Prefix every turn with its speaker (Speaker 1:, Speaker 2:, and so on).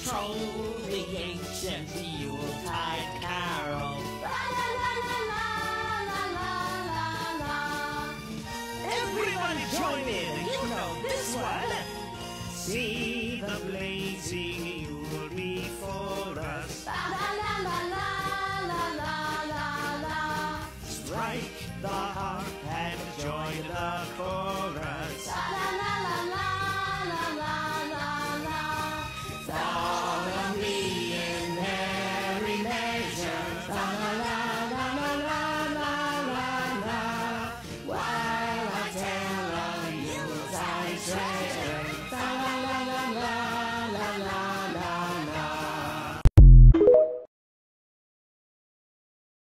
Speaker 1: troll the ancient Yuletide carol. La la la la la la la la la. Everyone join in, you know this one. See